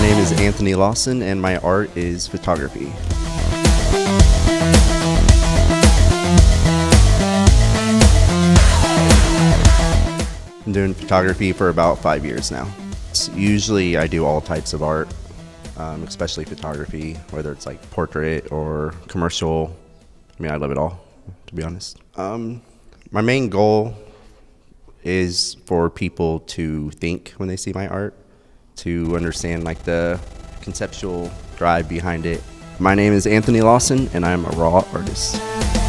name is Anthony Lawson, and my art is photography. I'm doing photography for about 5 years now. Usually I do all types of art, especially photography, whether it's like portrait or commercial. I mean, I love it all, to be honest. My main goal is for people to think when they see my art, to understand like the conceptual drive behind it. My name is Anthony Lawson, and I'm a raw artist.